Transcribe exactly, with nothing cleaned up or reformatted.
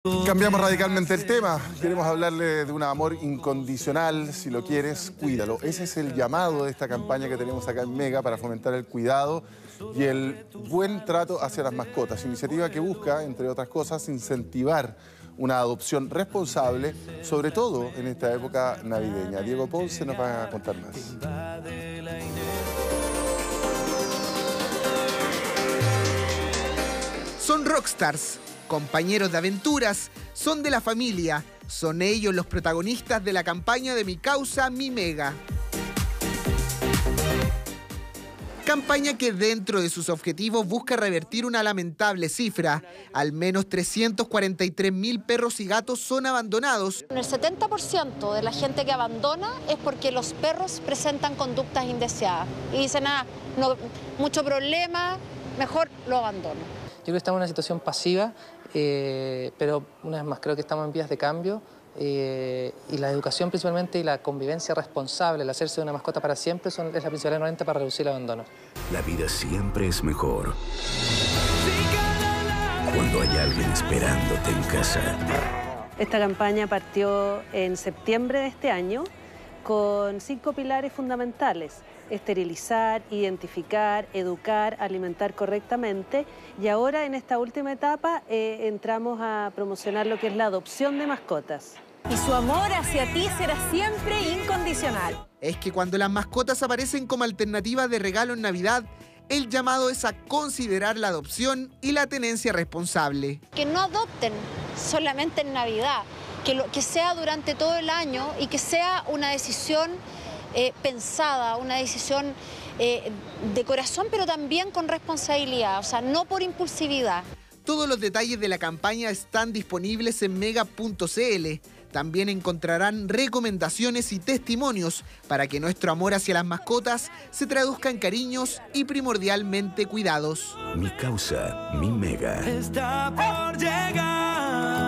Cambiamos radicalmente el tema. Queremos hablarle de un amor incondicional. Si lo quieres, cuídalo. Ese es el llamado de esta campaña que tenemos acá en Mega para fomentar el cuidado y el buen trato hacia las mascotas. Iniciativa que busca, entre otras cosas, incentivar una adopción responsable, sobre todo en esta época navideña. Diego Ponce nos va a contar más. Son rockstars, compañeros de aventuras, son de la familia. Son ellos los protagonistas de la campaña de Mi Causa, Mi Mega. Campaña que dentro de sus objetivos busca revertir una lamentable cifra. Al menos trescientos cuarenta y tres mil perros y gatos son abandonados. El setenta por ciento de la gente que abandona es porque los perros presentan conductas indeseadas. Y dicen, ah, no, mucho problema, mejor lo abandono. Yo creo que estamos en una situación pasiva, eh, pero una vez más creo que estamos en vías de cambio. Eh, y la educación principalmente y la convivencia responsable, el hacerse de una mascota para siempre son, es la principal herramienta para reducir el abandono. La vida siempre es mejor cuando hay alguien esperándote en casa. Esta campaña partió en septiembre de este año con cinco pilares fundamentales: esterilizar, identificar, educar, alimentar correctamente. Y ahora en esta última etapa eh, entramos a promocionar lo que es la adopción de mascotas. Y su amor hacia ti será siempre incondicional. Es que cuando las mascotas aparecen como alternativa de regalo en Navidad, el llamado es a considerar la adopción y la tenencia responsable. Que no adopten solamente en Navidad, que, lo, que sea durante todo el año y que sea una decisión eh, pensada, una decisión eh, de corazón, pero también con responsabilidad, o sea, no por impulsividad. Todos los detalles de la campaña están disponibles en mega punto cl. También encontrarán recomendaciones y testimonios para que nuestro amor hacia las mascotas se traduzca en cariños y primordialmente cuidados. Mi Causa, Mi Mega. Está por llegar.